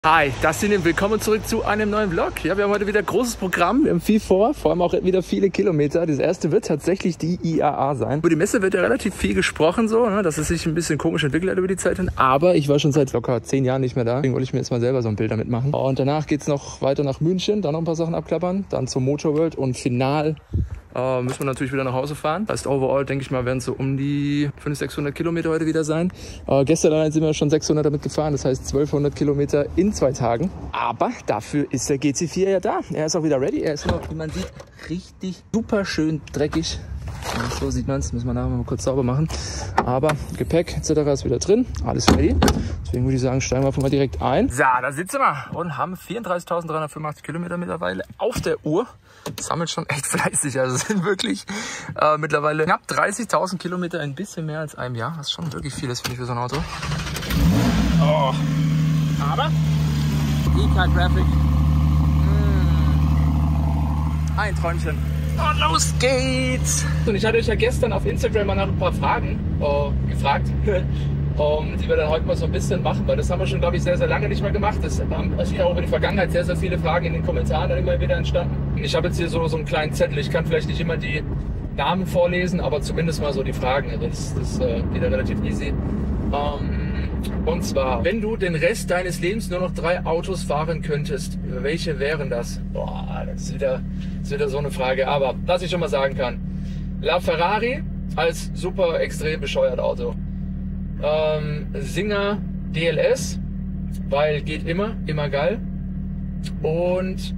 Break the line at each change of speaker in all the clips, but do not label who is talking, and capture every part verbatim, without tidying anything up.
Hi, Dustin und willkommen zurück zu einem neuen Vlog. Ja, wir haben heute wieder ein großes Programm, wir haben viel vor, vor allem auch wieder viele Kilometer. Das erste wird tatsächlich die I A A sein. Über die Messe wird ja relativ viel gesprochen, so, ne, dass es sich ein bisschen komisch entwickelt hat über die Zeit hin. Aber ich war schon seit locker zehn Jahren nicht mehr da, deswegen wollte ich mir jetzt mal selber so ein Bild damit machen. Und danach geht's noch weiter nach München, da noch ein paar Sachen abklappern, dann zum Motor World und final Uh, müssen wir natürlich wieder nach Hause fahren. Das heißt, overall, denke ich mal, werden es so um die fünfhundert, sechshundert Kilometer heute wieder sein. Uh, gestern allein sind wir schon sechshundert damit gefahren, das heißt zwölfhundert Kilometer in zwei Tagen. Aber dafür ist der G T vier ja da. Er ist auch wieder ready. Er ist noch, wie man sieht, richtig super schön dreckig. Ja, so sieht man es, müssen wir nachher mal kurz sauber machen. Aber Gepäck et cetera ist wieder drin, alles ready. Deswegen würde ich sagen, steigen wir einfach mal direkt ein. So, da sitzen wir und haben vierunddreißigtausenddreihundertfünfundachtzig Kilometer mittlerweile auf der Uhr. Sammelt schon echt fleißig, also es sind wirklich äh, mittlerweile knapp dreißigtausend Kilometer, ein bisschen mehr als einem Jahr. Das ist schon wirklich vieles, finde ich, für so ein Auto. Oh. Aber E-Car-Graphic, mm. ein Träumchen. Und los geht's! Und ich hatte euch ja gestern auf Instagram mal nach ein paar Fragen äh, gefragt, um, die wir dann heute mal so ein bisschen machen, weil das haben wir schon, glaube ich, sehr, sehr lange nicht mehr gemacht. Es haben also auch über die Vergangenheit sehr, sehr viele Fragen in den Kommentaren dann immer wieder entstanden. Ich habe jetzt hier so, so einen kleinen Zettel, ich kann vielleicht nicht immer die Namen vorlesen, aber zumindest mal so die Fragen. Das, das äh, geht ja relativ easy. Ähm, und zwar, wenn du den Rest deines Lebens nur noch drei Autos fahren könntest, welche wären das? Boah, das ist wieder, das ist wieder so eine Frage. Aber was ich schon mal sagen kann, LaFerrari als super extrem bescheuert Auto. Ähm, Singer D L S, weil geht immer, immer geil. Und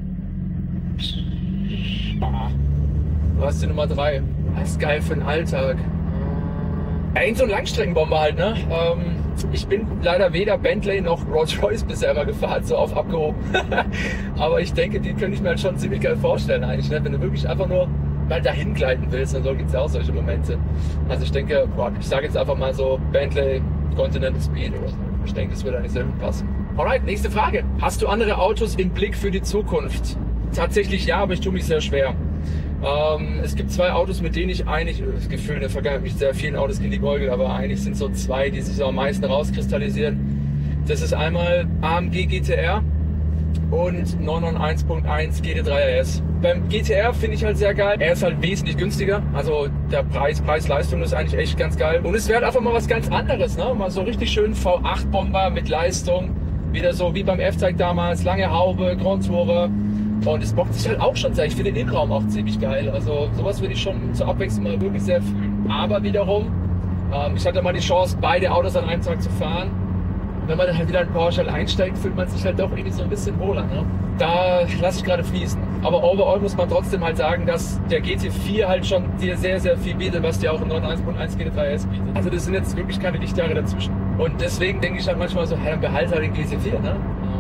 ah, was ist die Nummer drei? Das ist geil für den Alltag. Irgend so ein Langstreckenbomber halt, ne? Ähm, ich bin leider weder Bentley noch Rolls-Royce bisher immer gefahren, so auf abgehoben. Aber ich denke, die könnte ich mir halt schon ziemlich geil vorstellen eigentlich, ne? Wenn du wirklich einfach nur mal dahin gleiten willst, dann gibt es ja auch solche Momente. Also ich denke, boah, ich sage jetzt einfach mal so Bentley Continental Speed oder so. Ich denke, das würde eigentlich sehr gut passen. Alright, nächste Frage. Hast du andere Autos im Blick für die Zukunft? Tatsächlich ja, aber ich tue mich sehr schwer. Ähm, es gibt zwei Autos, mit denen ich eigentlich, das Gefühl in der Vergangenheit mit sehr vielen Autos geliebäugelt, aber eigentlich sind so zwei, die sich so am meisten rauskristallisieren. Das ist einmal A M G G T R und neun neun eins Punkt eins G T drei R S. Beim G T R finde ich halt sehr geil. Er ist halt wesentlich günstiger. Also der Preis, Preis-Leistung ist eigentlich echt ganz geil. Und es wäre halt einfach mal was ganz anderes, ne? Mal so richtig schön V acht Bomber mit Leistung. Wieder so wie beim F-Type damals. Lange Haube, Grand Tourer. Und es bockt sich halt auch schon sehr. Ich finde den Innenraum auch ziemlich geil. Also sowas würde ich schon zur Abwechslung mal wirklich sehr fühlen. Aber wiederum, ähm, ich hatte mal die Chance, beide Autos an einem Tag zu fahren. Wenn man dann halt wieder in Porsche einsteigt, fühlt man sich halt doch irgendwie so ein bisschen wohler, ne? Da lasse ich gerade fließen. Aber overall muss man trotzdem halt sagen, dass der G T vier halt schon dir sehr, sehr viel bietet, was dir auch im neun neun eins Punkt eins G T drei R S bietet. Also das sind jetzt wirklich keine Lichtjahre dazwischen. Und deswegen denke ich halt manchmal so, hey, dann behalte halt den G T vier, ne?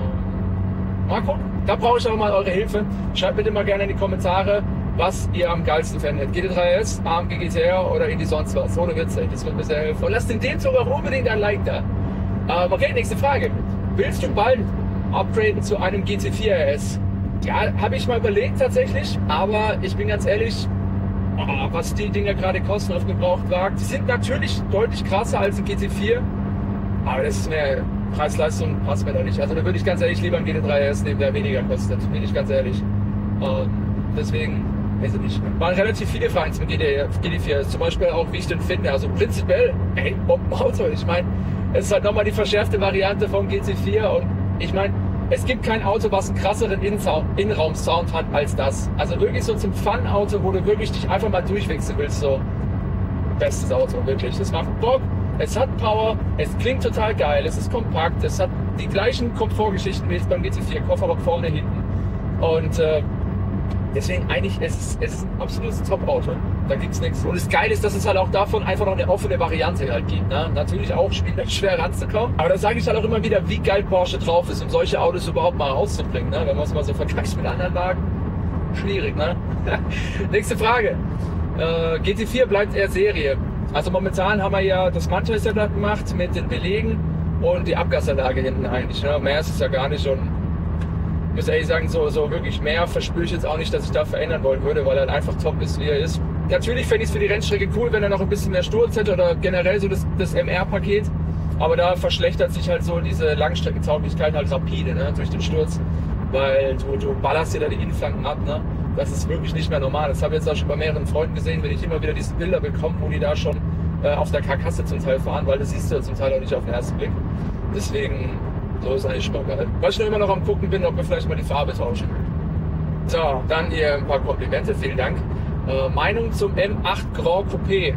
Mal gucken. Da brauche ich aber mal eure Hilfe. Schreibt bitte mal gerne in die Kommentare, was ihr am geilsten fändet. G T drei R S, A M G G T R oder irgendwie sonst was. Ohne Witz, ey. Das wird mir sehr helfen. Und lasst in dem Zug auch unbedingt ein Like da. Ähm, okay, nächste Frage. Willst du bald upgraden zu einem G T vier R S? Ja, habe ich mal überlegt tatsächlich. Aber ich bin ganz ehrlich, oh, was die Dinger gerade kosten auf Gebrauchtwagen, die sind natürlich deutlich krasser als ein G T vier. Aber das ist mir... Preis-Leistung passt mir da nicht. Also da würde ich ganz ehrlich lieber einen G T drei R S nehmen, der weniger kostet. Bin ich ganz ehrlich. Und deswegen, weiß ich nicht. Waren relativ viele Fragen zum G T vier R S. Zum Beispiel auch, wie ich den finde. Also prinzipiell, ey, Bombenauto. Ich meine, es ist halt nochmal die verschärfte Variante vom G T vier. Und ich meine, es gibt kein Auto, was einen krasseren Innenraum-Sound hat als das. Also wirklich so zum Fun-Auto, wo du wirklich dich einfach mal durchwechseln willst. So, bestes Auto, wirklich. Das macht Bock. Es hat Power, es klingt total geil, es ist kompakt, es hat die gleichen Komfortgeschichten wie jetzt beim G T vier, Kofferraum vorne, hinten. Und äh, deswegen eigentlich, es ist, es ist ein absolutes Top-Auto. Da gibt's nichts. Und das Geile ist, dass es halt auch davon einfach noch eine offene Variante halt gibt. Ne? Natürlich auch schwer ranzukommen. Aber da sage ich halt auch immer wieder, wie geil Porsche drauf ist, um solche Autos überhaupt mal rauszubringen. Ne? Wenn man es mal so vergleicht mit anderen Wagen. Schwierig, ne? Nächste Frage. Äh, G T vier bleibt eher Serie. Also momentan haben wir ja das Mantel-Setup gemacht mit den Belegen und die Abgasanlage hinten eigentlich. Ne? Mehr ist es ja gar nicht. Und ich muss ehrlich sagen, so, so wirklich mehr verspüre ich jetzt auch nicht, dass ich da verändern wollen würde, weil er einfach top ist, wie er ist. Natürlich fände ich es für die Rennstrecke cool, wenn er noch ein bisschen mehr Sturz hätte oder generell so das, das M R-Paket. Aber da verschlechtert sich halt so diese Langstreckentauglichkeit halt rapide, ne, durch den Sturz. Weil du, du ballerst dir da die Innenflanken ab, ne? Das ist wirklich nicht mehr normal. Das habe ich jetzt auch schon bei mehreren Freunden gesehen, wenn ich immer wieder diese Bilder bekomme, wo die da schon äh, auf der Karkasse zum Teil fahren, weil das siehst du zum Teil auch nicht auf den ersten Blick. Deswegen, so ist eigentlich schon mal geil. Was ich nur immer noch am gucken bin, ob wir vielleicht mal die Farbe tauschen. So, dann hier ein paar Komplimente, vielen Dank. Äh, Meinung zum M acht Grand Coupé.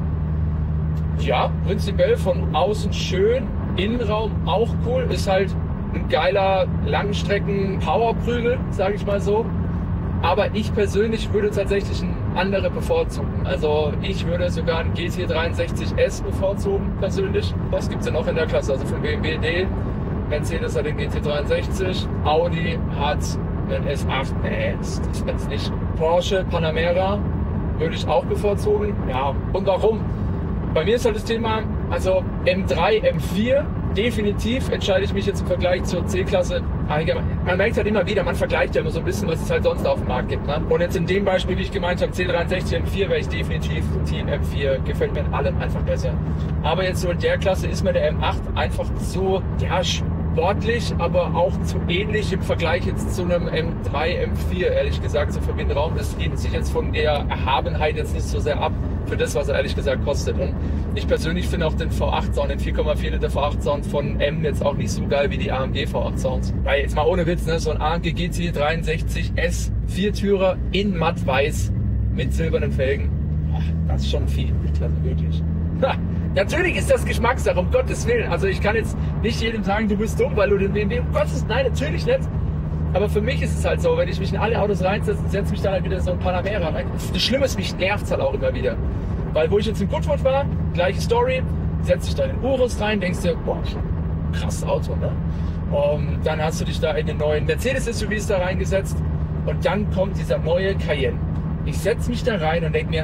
Ja, prinzipiell von außen schön, Innenraum auch cool, ist halt ein geiler Langstrecken-Powerprügel, sage ich mal so. Aber ich persönlich würde tatsächlich einen anderen bevorzugen. Also ich würde sogar einen G T dreiundsechzig S bevorzugen, persönlich. Was gibt es denn noch in der Klasse? Also von B M W D, Mercedes hat den G T dreiundsechzig, Audi hat einen S acht, nee, das ist jetzt nicht. Porsche Panamera würde ich auch bevorzugen. Ja, und warum? Bei mir ist halt das Thema, also M drei, M vier, definitiv entscheide ich mich jetzt im Vergleich zur C-Klasse. Man merkt halt immer wieder, man vergleicht ja immer so ein bisschen, was es halt sonst auf dem Markt gibt. Ne? Und jetzt in dem Beispiel, wie ich gemeint habe, C dreiundsechzig, M vier, wäre ich definitiv Team M vier. Gefällt mir in allem einfach besser. Aber jetzt so in der Klasse ist mir der M acht einfach so, ja, sportlich, aber auch zu ähnlich im Vergleich jetzt zu einem M drei, M vier, ehrlich gesagt, so für den Raum. Das hebt sich jetzt von der Erhabenheit jetzt nicht so sehr ab für das, was er ehrlich gesagt kostet. Und ich persönlich finde auch den V acht Sound, den vier Komma vier Liter V acht Sound von M jetzt auch nicht so geil wie die A M G V acht Sounds. Weil jetzt mal ohne Witz, ne, so ein A M G G T dreiundsechzig S, Viertürer in matt-weiß mit silbernen Felgen. Ach, das ist schon viel, also wirklich. Ha, natürlich ist das Geschmackssache, um Gottes Willen. Also ich kann jetzt nicht jedem sagen, du bist dumm, weil du den B M W, um Gottes, nein, natürlich nicht. Aber für mich ist es halt so, wenn ich mich in alle Autos reinsetze, setze mich dann halt wieder so ein Panamera rein. Das Schlimme ist, mich nervt es halt auch immer wieder. Weil wo ich jetzt in Goodwood war, gleiche Story, setzt dich da in den Urus rein, denkst dir, boah, krasses Auto, ne? Und dann hast du dich da in den neuen Mercedes-S U Vs da reingesetzt und dann kommt dieser neue Cayenne. Ich setze mich da rein und denke mir,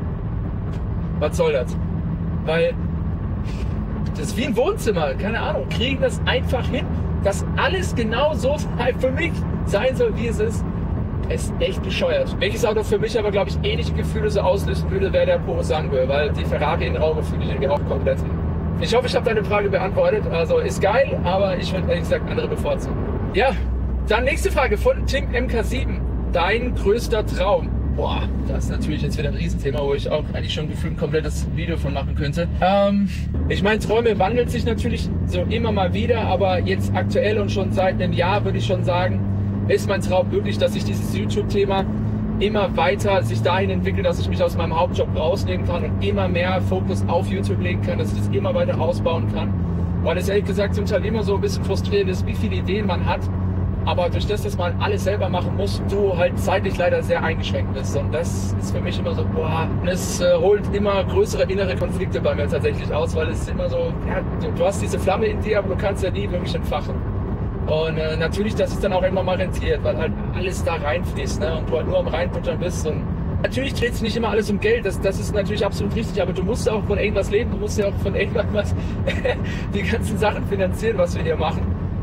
was soll das? Weil das ist wie ein Wohnzimmer, keine Ahnung, kriegen das einfach hin, dass alles genau so für mich sein soll, wie es ist. Es ist echt bescheuert. Welches Auto für mich aber, glaube ich, ähnliche Gefühle so auslösen würde, wäre der Purosangue, weil die Ferrari in Raumgefühle irgendwie auch komplett. Ich hoffe, ich habe deine Frage beantwortet. Also ist geil, aber ich würde ehrlich gesagt andere bevorzugen. Ja, dann nächste Frage von Tim M K sieben. Dein größter Traum? Boah, das ist natürlich jetzt wieder ein Riesenthema, wo ich auch eigentlich schon gefühlt ein komplettes Video von machen könnte. Ähm, ich meine, Träume wandeln sich natürlich so immer mal wieder, aber jetzt aktuell und schon seit einem Jahr würde ich schon sagen, ist mein Traum wirklich, dass sich dieses YouTube-Thema immer weiter sich dahin entwickelt, dass ich mich aus meinem Hauptjob rausnehmen kann und immer mehr Fokus auf YouTube legen kann, dass ich das immer weiter ausbauen kann. Weil es ehrlich gesagt zum Teil immer so ein bisschen frustrierend ist, wie viele Ideen man hat, aber durch das, dass man alles selber machen muss, du halt zeitlich leider sehr eingeschränkt bist. Und das ist für mich immer so, boah, es äh, holt immer größere innere Konflikte bei mir tatsächlich aus, weil es ist immer so, ja, du, du hast diese Flamme in dir, aber du kannst ja nie wirklich entfachen. Und äh, natürlich, dass es dann auch immer mal rentiert, weil halt alles da reinfließt, ne? Und du halt nur am Reinbuttern bist. Und natürlich dreht sich nicht immer alles um Geld, das, das ist natürlich absolut richtig, aber du musst ja auch von irgendwas leben, du musst ja auch von irgendwas die ganzen Sachen finanzieren, was wir hier machen.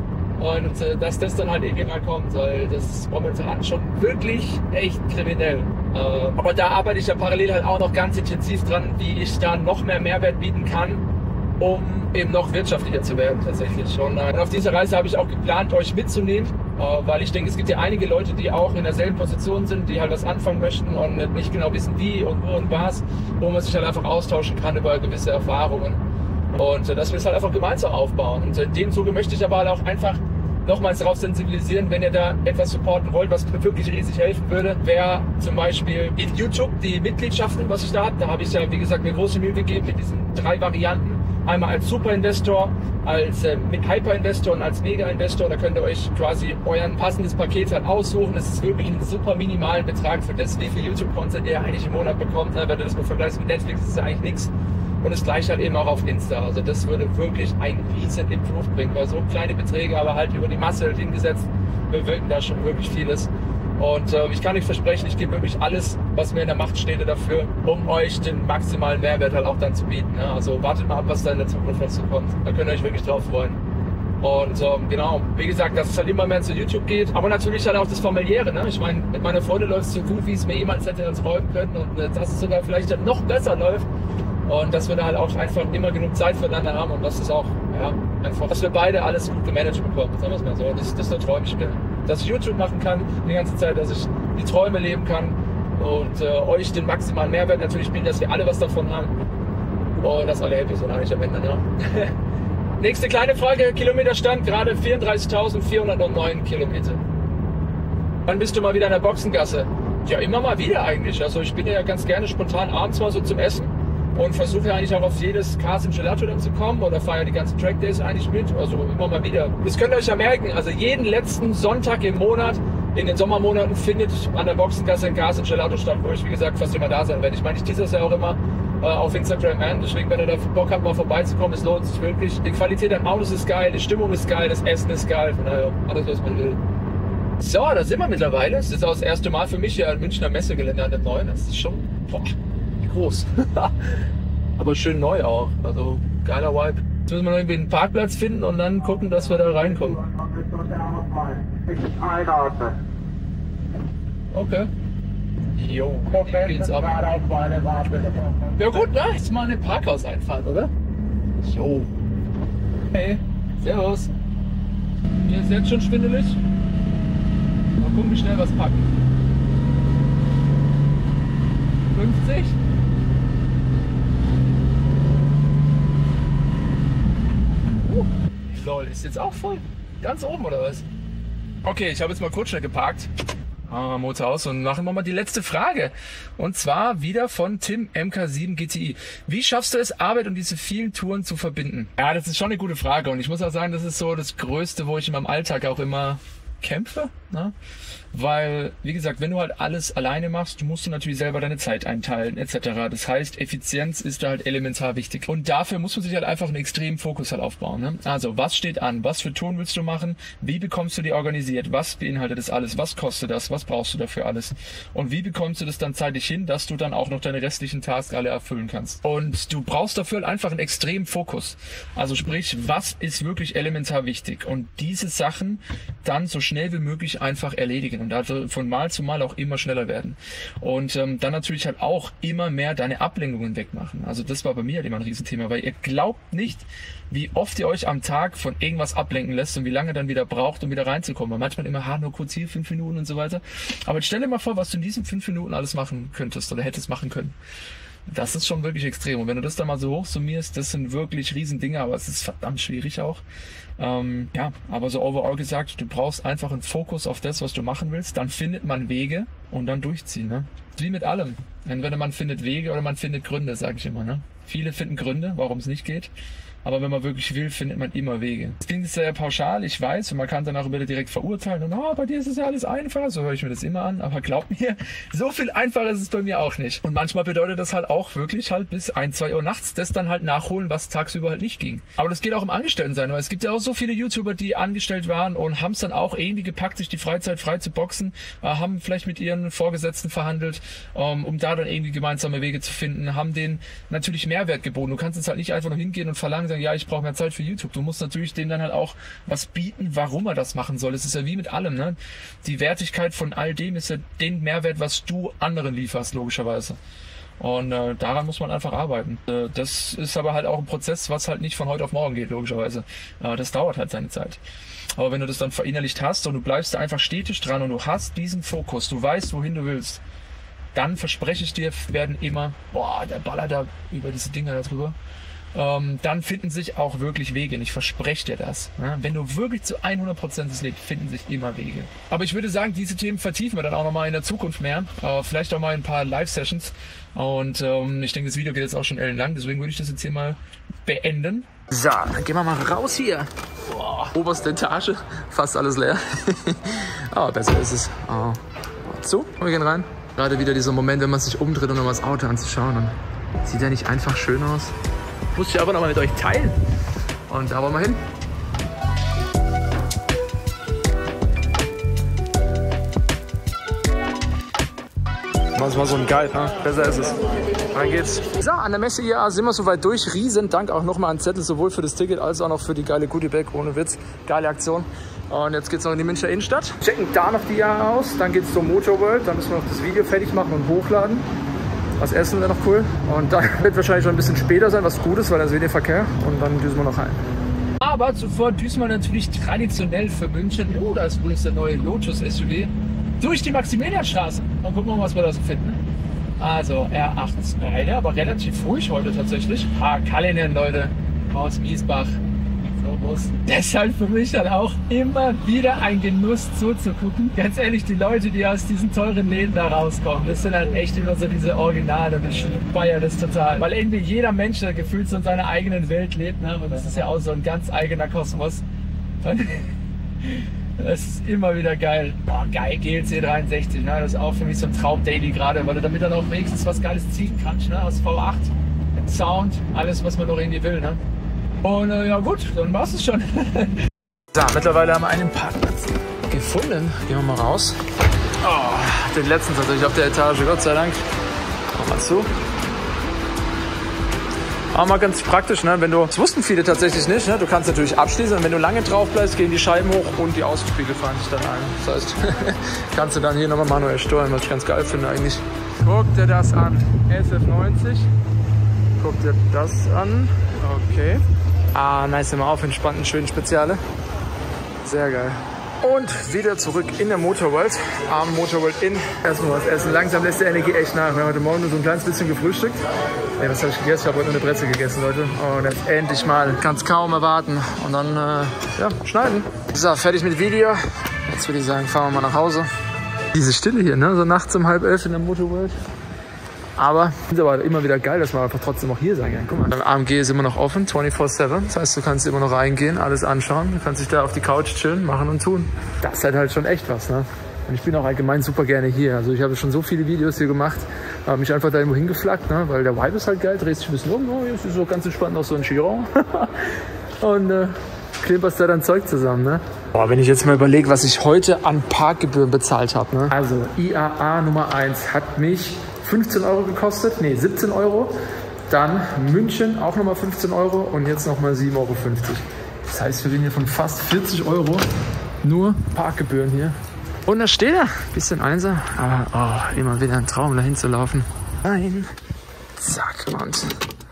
Und äh, dass das dann halt irgendwie mal kommt, weil das ist momentan schon wirklich echt kriminell. Äh, aber da arbeite ich ja parallel halt auch noch ganz intensiv dran, wie ich da noch mehr Mehrwert bieten kann, um eben noch wirtschaftlicher zu werden tatsächlich. Und äh, auf dieser Reise habe ich auch geplant, euch mitzunehmen, äh, weil ich denke, es gibt ja einige Leute, die auch in derselben Position sind, die halt was anfangen möchten und nicht genau wissen, wie und wo und was, wo man sich halt einfach austauschen kann über gewisse Erfahrungen. Und äh, dass wir es halt einfach gemeinsam aufbauen. Und in dem Zuge möchte ich aber halt auch einfach nochmals darauf sensibilisieren, wenn ihr da etwas supporten wollt, was mir wirklich riesig helfen würde, wäre zum Beispiel in YouTube die Mitgliedschaften, was ich da habe. Da habe ich ja, wie gesagt, mir große Mühe gegeben mit diesen drei Varianten. Einmal als Super-Investor, als äh, Hyper-Investor und als Mega-Investor. Da könnt ihr euch quasi euer passendes Paket halt aussuchen. Es ist wirklich ein super minimalen Betrag für das, wie viel YouTube-Content ihr eigentlich im Monat bekommt. Wenn ihr das mal vergleicht mit Netflix, ist es ja eigentlich nichts. Und es gleicht halt eben auch auf Insta. Also das würde wirklich einen riesen Improve bringen, weil so kleine Beträge, aber halt über die Masse halt hingesetzt, bewirken da schon wirklich vieles. Und äh, ich kann euch versprechen, ich gebe wirklich alles, was mir in der Macht steht dafür, um euch den maximalen Mehrwert halt auch dann zu bieten. Ja? Also wartet mal ab, was da in der Zukunft dazu kommt. Da könnt ihr euch wirklich drauf freuen. Und ähm, genau, wie gesagt, dass es halt immer mehr zu YouTube geht, aber natürlich halt auch das Familiäre. Ne? Ich meine, mit meiner Freundin läuft es so gut, wie es mir jemals hätte träumen können und äh, dass es sogar vielleicht noch besser läuft. Und dass wir da halt auch einfach immer genug Zeit füreinander haben und dass es auch ja, einfach, dass wir beide alles gut gemanagt bekommen, sagen wir es mal so. Das, das ist der Traum, ich will, dass ich YouTube machen kann die ganze Zeit, dass ich die Träume leben kann und äh, euch den maximalen Mehrwert natürlich bieten, dass wir alle was davon haben und dass alle happy sind eigentlich am Ende. Ne? Nächste kleine Frage, Kilometerstand, gerade vierunddreißigtausendvierhundertneun Kilometer. Wann bist du mal wieder in der Boxengasse? Ja, immer mal wieder eigentlich. Also ich bin ja ganz gerne spontan abends mal so zum Essen und versuche ja eigentlich auch auf jedes Cars im Gelato dann zu kommen oder fahre ja die ganzen Trackdays eigentlich mit. Also immer mal wieder. Das könnt ihr euch ja merken, also jeden letzten Sonntag im Monat, in den Sommermonaten, findet an der Boxengasse ein Cars im Gelato statt, wo ich wie gesagt fast immer da sein werde. Ich meine, ich tease das ja auch immer äh, auf Instagram an, deswegen wenn ihr da Bock habt mal vorbeizukommen, es lohnt sich wirklich. Die Qualität am Autos ist geil, die Stimmung ist geil, das Essen ist geil, von daher alles was man will. So, da sind wir mittlerweile. Das ist auch das erste Mal für mich hier ein Münchner Messegelände an dem neuen. Das ist schon boah, groß. Aber schön neu auch. Also geiler Vibe. Jetzt müssen wir noch irgendwie einen Parkplatz finden und dann gucken, dass wir da reinkommen. Okay. Jo, hier geht's ab. Ja gut, ne? Jetzt mal eine Parkhauseinfahrt, oder? Jo. Hey, servus. Mir ist jetzt schon schwindelig. Mal gucken, wie schnell was packen. fünfzig? Uh, lol, ist jetzt auch voll. Ganz oben oder was? Okay, ich habe jetzt mal kurz schnell geparkt. Ah, Motor aus und machen wir mal die letzte Frage. Und zwar wieder von Tim M K sieben G T I. Wie schaffst du es, Arbeit und diese vielen Touren zu verbinden? Ja, das ist schon eine gute Frage und ich muss auch sagen, das ist so das Größte, wo ich in meinem Alltag auch immer kämpfe, ne? Weil, wie gesagt, wenn du halt alles alleine machst, du musst du natürlich selber deine Zeit einteilen, et cetera. Das heißt, Effizienz ist da halt elementar wichtig. Und dafür muss man sich halt einfach einen extremen Fokus halt aufbauen. Ne? Also, was steht an? Was für Touren willst du machen? Wie bekommst du die organisiert? Was beinhaltet das alles? Was kostet das? Was brauchst du dafür alles? Und wie bekommst du das dann zeitlich hin, dass du dann auch noch deine restlichen Tasks alle erfüllen kannst? Und du brauchst dafür halt einfach einen extremen Fokus. Also sprich, was ist wirklich elementar wichtig? Und diese Sachen dann so schnell wie möglich einfach erledigen. Und dafür von Mal zu Mal auch immer schneller werden. Und ähm, dann natürlich halt auch immer mehr deine Ablenkungen wegmachen. Also das war bei mir halt immer ein Riesenthema, weil ihr glaubt nicht, wie oft ihr euch am Tag von irgendwas ablenken lässt und wie lange dann wieder braucht, um wieder reinzukommen. Weil manchmal immer, ha, nur kurz hier, fünf Minuten und so weiter. Aber jetzt stell dir mal vor, was du in diesen fünf Minuten alles machen könntest oder hättest machen können. Das ist schon wirklich extrem. Und wenn du das dann mal so hochsummierst, das sind wirklich Riesendinge, aber es ist verdammt schwierig auch. Ähm, ja, aber so overall gesagt, du brauchst einfach einen Fokus auf das, was du machen willst. Dann findet man Wege und dann durchziehen. Ne? Wie mit allem. Entweder man findet Wege oder man findet Gründe, sage ich immer. Ne? Viele finden Gründe, warum es nicht geht. Aber wenn man wirklich will, findet man immer Wege. Das klingt sehr pauschal, ich weiß, und man kann danach wieder direkt verurteilen. Und oh, bei dir ist es ja alles einfacher, so höre ich mir das immer an. Aber glaubt mir, so viel einfacher ist es bei mir auch nicht. Und manchmal bedeutet das halt auch wirklich halt bis ein, zwei Uhr nachts das dann halt nachholen, was tagsüber halt nicht ging. Aber das geht auch im Angestelltensein, weil es gibt ja auch so viele YouTuber, die angestellt waren und haben es dann auch irgendwie gepackt, sich die Freizeit frei zu boxen, äh, haben vielleicht mit ihren Vorgesetzten verhandelt, ähm, um da dann irgendwie gemeinsame Wege zu finden, haben denen natürlich Mehrwert geboten. Du kannst jetzt halt nicht einfach nur hingehen und verlangen, sagen, ja, ich brauche mehr Zeit für YouTube. Du musst natürlich denen dann halt auch was bieten, warum er das machen soll. Es ist ja wie mit allem, ne? Die Wertigkeit von all dem ist ja den Mehrwert, was du anderen lieferst, logischerweise. Und äh, daran muss man einfach arbeiten. Äh, das ist aber halt auch ein Prozess, was halt nicht von heute auf morgen geht, logischerweise. Äh, das dauert halt seine Zeit. Aber wenn du das dann verinnerlicht hast und du bleibst da einfach stetig dran und du hast diesen Fokus, du weißt, wohin du willst, dann verspreche ich dir, werden immer, boah, der ballert da über diese Dinger da drüber. Ähm, dann finden sich auch wirklich Wege. Und ich verspreche dir das. Ja? Wenn du wirklich zu hundert Prozent es lebst, finden sich immer Wege. Aber ich würde sagen, diese Themen vertiefen wir dann auch nochmal in der Zukunft mehr. Äh, vielleicht auch mal ein paar Live-Sessions. Und ähm, ich denke, das Video geht jetzt auch schon ellenlang. Deswegen würde ich das jetzt hier mal beenden. So, dann gehen wir mal raus hier. Boah, oberste Etage. Fast alles leer. Aber besser ist es. Oh. So, wir gehen rein. Gerade wieder dieser Moment, wenn man sich umdreht, um nochmal das Auto anzuschauen. Dann sieht er nicht einfach schön aus. Muss ich aber noch mal mit euch teilen. Und da wollen wir hin. Das war so ein Guide, ne? Besser ist es. Rein geht's. So, an der Messe hier sind wir soweit durch. Riesen Dank auch nochmal an Zettel, sowohl für das Ticket als auch noch für die geile Goodie-Bag. Ohne Witz. Geile Aktion. Und jetzt geht's noch in die Münchner Innenstadt. Checken da noch die Jahre aus. Dann geht's zur Motorworld. Dann müssen wir noch das Video fertig machen und hochladen. Was essen wäre noch cool. Und dann wird wahrscheinlich schon ein bisschen später sein, was gut ist, weil da ist wenig Verkehr. Und dann düsen wir noch rein. Aber zuvor düsen wir natürlich traditionell für München, oh, da ist wohl der neue Lotus S U V, durch die Maximilianstraße. Dann gucken wir mal, was wir da so finden. Also R acht, ja, aber relativ ruhig heute tatsächlich. Ah, Kalinen, Leute, aus Miesbach. So muss. Deshalb für mich dann auch immer wieder ein Genuss zuzugucken. Ganz ehrlich, die Leute, die aus diesen teuren Läden da rauskommen, das sind halt echt immer so diese Originale. Und ich feiere das total. Weil irgendwie jeder Mensch da gefühlt so in seiner eigenen Welt lebt. Ne? Und das ist ja auch so ein ganz eigener Kosmos. Das ist immer wieder geil. Boah, geil, G L C dreiundsechzig. Ne? Das ist auch für mich so ein Traum-Daily gerade, weil du damit dann auch wenigstens was Geiles ziehen kannst. Ne? Aus V acht, Sound, alles, was man noch irgendwie will. Ne? Und äh, ja gut, dann war's es schon. So, mittlerweile haben wir einen Parkplatz gefunden. Gehen wir mal raus. Oh, den letzten tatsächlich auf der Etage, Gott sei Dank. Komm mal zu. Aber mal ganz praktisch, ne? Wenn du, das wussten viele tatsächlich nicht, ne? Du kannst natürlich abschließen und wenn du lange drauf bleibst, gehen die Scheiben hoch und die Außenspiegel fahren sich dann ein. Das heißt, kannst du dann hier nochmal manuell steuern, was ich ganz geil finde eigentlich. Guck dir das an. S F neunzig. Guck dir das an. Okay. Ah, nice, immer auf, entspannten, schönen Speziale. Sehr geil. Und wieder zurück in der Motorworld, am Motorworld Inn. Erstmal was essen. Langsam lässt die Energie echt nach. Wir haben heute Morgen nur so ein kleines bisschen gefrühstückt. Ey, was habe ich gegessen? Ich habe heute nur eine Brezel gegessen, Leute. Und jetzt endlich mal. Kann es kaum erwarten. Und dann, äh, ja, schneiden. So, fertig mit Video. Jetzt würde ich sagen, fahren wir mal nach Hause. Diese Stille hier, ne? So nachts um halb elf in der Motorworld. Aber es ist aber immer wieder geil, dass wir einfach trotzdem auch hier sein können. Guck mal, beim A M G ist immer noch offen, vierundzwanzig sieben. Das heißt, du kannst immer noch reingehen, alles anschauen. Du kannst dich da auf die Couch chillen, machen und tun. Das ist halt, halt schon echt was, ne? Und ich bin auch allgemein super gerne hier. Also ich habe schon so viele Videos hier gemacht, habe mich einfach da irgendwo hingeflaggt, ne? Weil der Vibe ist halt geil, drehst dich ein bisschen um. Oh, jetzt ist so ganz entspannt noch so ein Chiron. Und äh, klimperst da dann Zeug zusammen, ne? Boah, wenn ich jetzt mal überlege, was ich heute an Parkgebühren bezahlt habe, ne? Also I A A Nummer eins hat mich fünfzehn Euro gekostet, nee, siebzehn Euro. Dann München auch nochmal fünfzehn Euro und jetzt nochmal sieben Euro fünfzig. Das heißt, wir reden hier von fast vierzig Euro nur Parkgebühren hier. Und da steht er, bisschen einsam, aber oh, immer wieder ein Traum, dahin zu laufen. Rein, zack und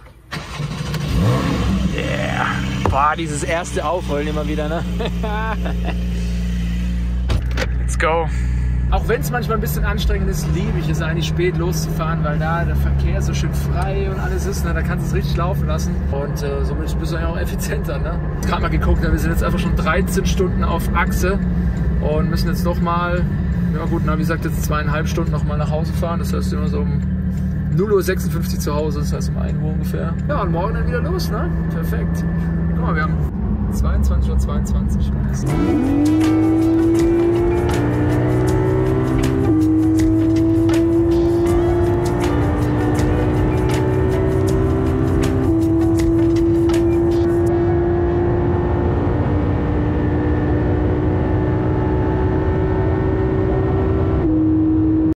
yeah. Boah, dieses erste Aufholen immer wieder, ne? Let's go. Auch wenn es manchmal ein bisschen anstrengend ist, liebe ich es eigentlich spät loszufahren, weil da der Verkehr so schön frei und alles ist. Ne? Da kannst du es richtig laufen lassen und äh, somit bist du ja auch effizienter. Ne? Ich habe gerade mal geguckt, wir sind jetzt einfach schon dreizehn Stunden auf Achse und müssen jetzt noch mal, ja gut, na, wie gesagt, jetzt zweieinhalb Stunden noch mal nach Hause fahren. Das heißt immer so um null Uhr sechsundfünfzig zu Hause, das heißt um ein Uhr ungefähr. Ja, und morgen dann wieder los, ne? Perfekt. Guck mal, wir haben zweiundzwanzig Uhr zweiundzwanzig.